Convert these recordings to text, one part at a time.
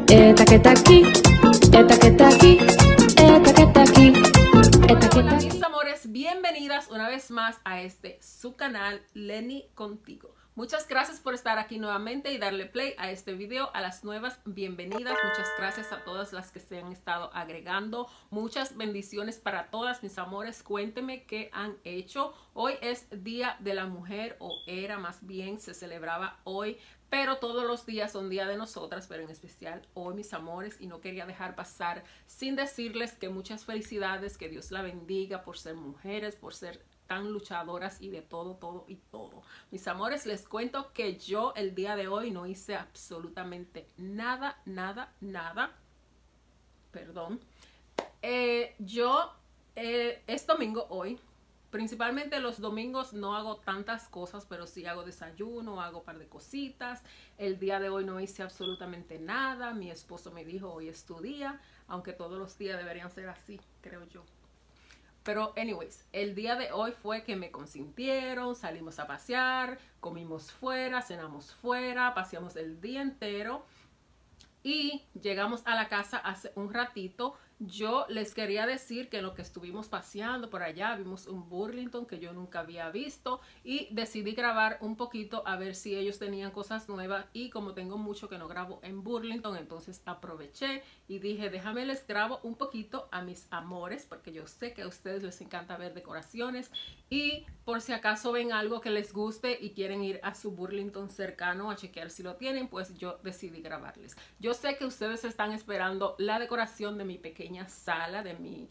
esta que está aquí, esta que está aquí, esta que está aquí, esta que está aquí. Mis amores, bienvenidas una vez más a su canal Lenny Contigo. Muchas gracias por estar aquí nuevamente y darle play a este video, a las nuevas bienvenidas. Muchas gracias a todas las que se han estado agregando. Muchas bendiciones para todas, mis amores. Cuéntenme qué han hecho. Hoy es Día de la Mujer, o era más bien, se celebraba hoy. Pero todos los días son día de nosotras, pero en especial hoy, mis amores, y no quería dejar pasar sin decirles que muchas felicidades, que Dios la bendiga por ser mujeres, por ser tan luchadoras y de todo, todo y todo. Mis amores, les cuento que yo el día de hoy no hice absolutamente nada, perdón. Es domingo hoy. Principalmente los domingos no hago tantas cosas, pero sí hago desayuno, hago un par de cositas. El día de hoy no hice absolutamente nada. Mi esposo me dijo, hoy es tu día, aunque todos los días deberían ser así, creo yo. Pero anyways, el día de hoy fue que me consintieron, salimos a pasear, comimos fuera, cenamos fuera, paseamos el día entero y llegamos a la casa hace un ratito. Yo les quería decir que en lo que estuvimos paseando por allá vimos un Burlington que yo nunca había visto y decidí grabar un poquito a ver si ellos tenían cosas nuevas, y como tengo mucho que no grabo en Burlington, entonces aproveché y dije, déjame les grabo un poquito a mis amores, porque yo sé que a ustedes les encanta ver decoraciones, y por si acaso ven algo que les guste y quieren ir a su Burlington cercano a chequear si lo tienen, pues yo decidí grabarles. Yo sé que ustedes están esperando la decoración de mi pequeña sala, de mi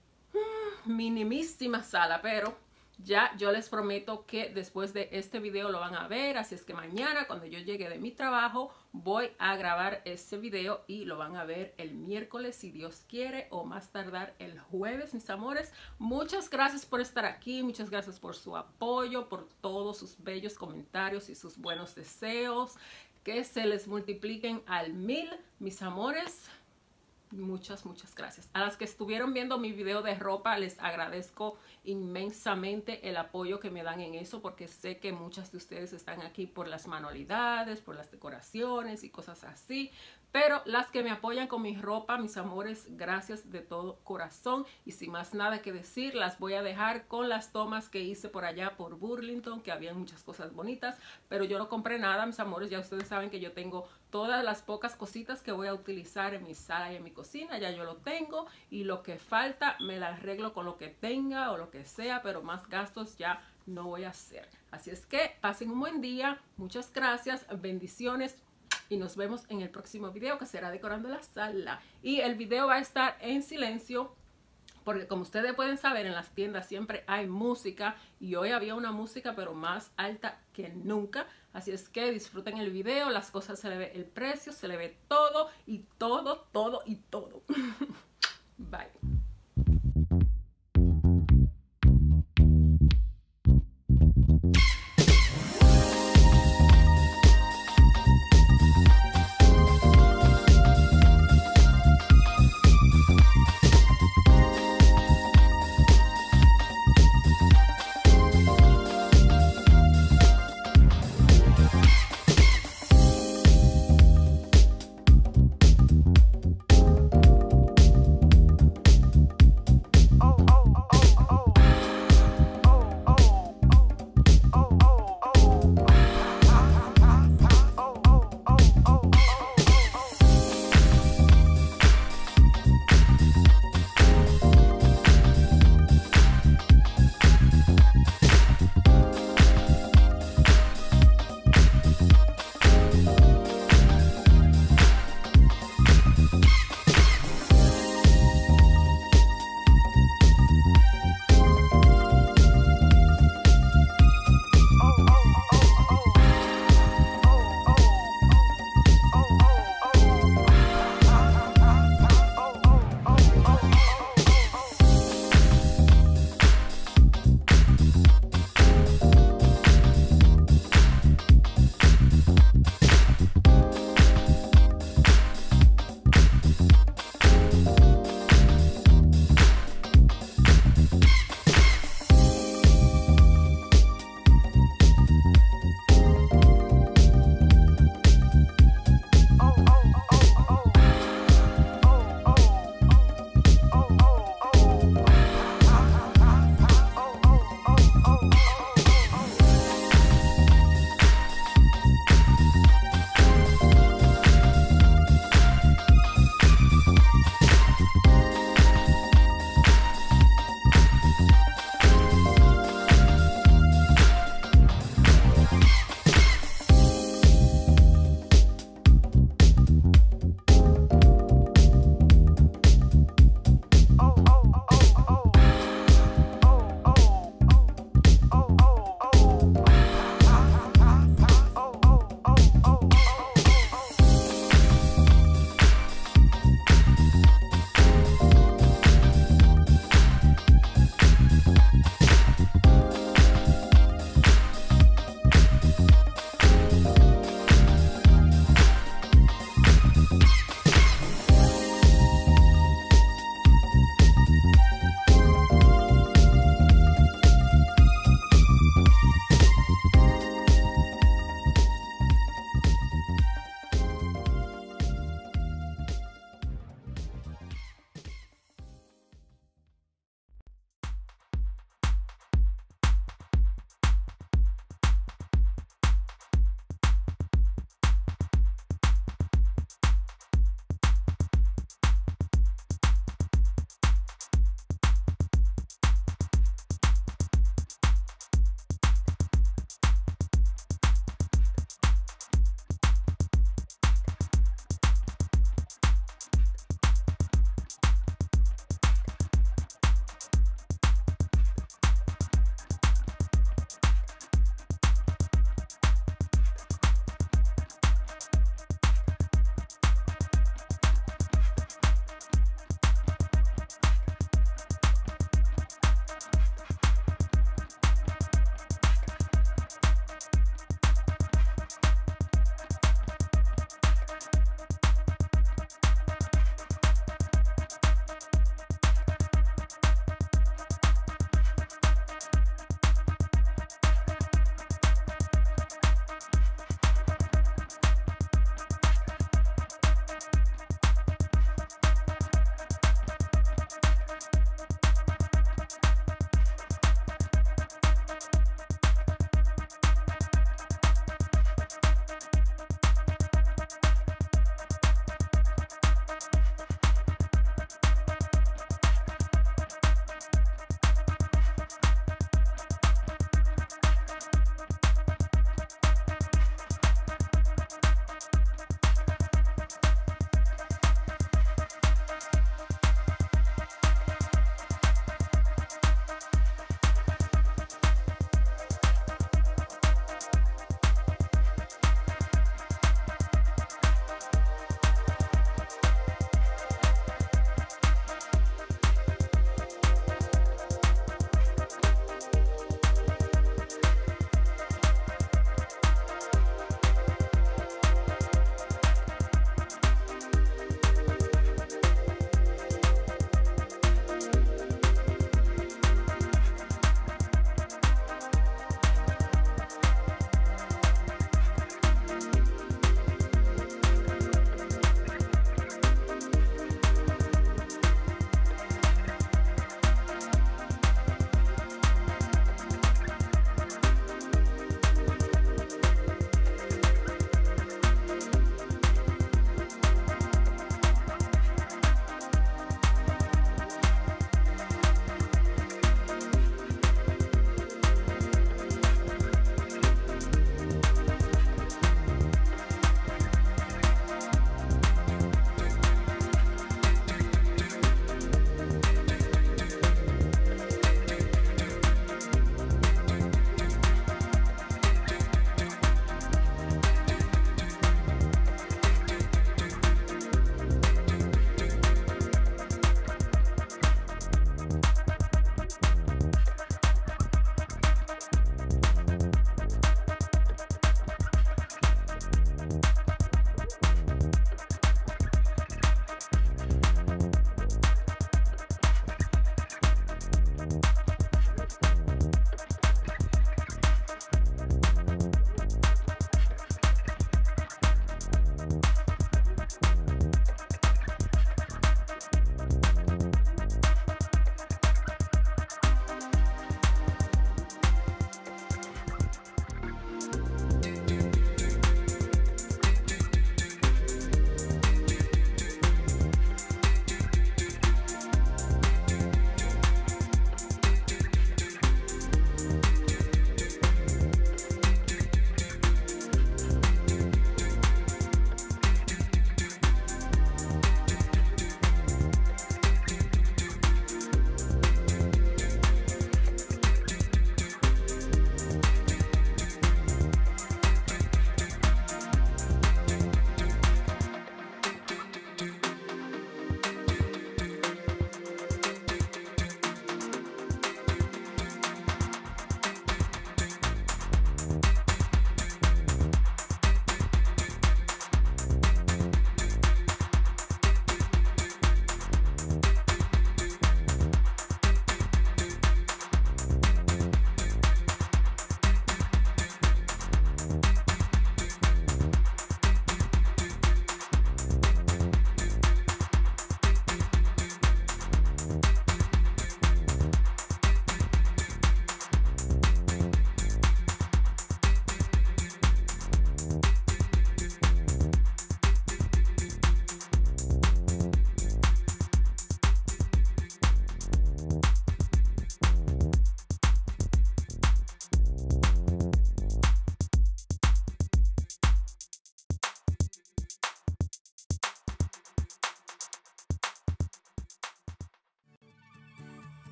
minimísima sala, pero ya yo les prometo que después de este video lo van a ver, así es que mañana cuando yo llegue de mi trabajo voy a grabar ese video y lo van a ver el miércoles si Dios quiere, o más tardar el jueves, mis amores. Muchas gracias por estar aquí, muchas gracias por su apoyo, por todos sus bellos comentarios y sus buenos deseos, que se les multipliquen al 1000, mis amores. Muchas gracias. A las que estuvieron viendo mi video de ropa, les agradezco inmensamente el apoyo que me dan en eso, porque sé que muchas de ustedes están aquí por las manualidades, por las decoraciones y cosas así. Pero las que me apoyan con mi ropa, mis amores, gracias de todo corazón. Y sin más nada que decir, las voy a dejar con las tomas que hice por allá por Burlington, que habían muchas cosas bonitas, pero yo no compré nada, mis amores. Ya ustedes saben que yo tengo todas las pocas cositas que voy a utilizar en mi sala y en mi cocina, ya yo lo tengo, y lo que falta me la arreglo con lo que tenga o lo que sea, pero más gastos ya no voy a hacer. Así es que pasen un buen día, muchas gracias, bendiciones, y nos vemos en el próximo video, que será decorando la sala. Y el video va a estar en silencio, porque como ustedes pueden saber, en las tiendas siempre hay música, y hoy había una música pero más alta que nunca. Así es que disfruten el video, las cosas se le ve el precio, se le ve todo y todo, todo y todo. Bye.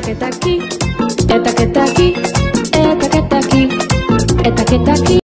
que está aquí, esta que está aquí, esta que está aquí, esta que está aquí.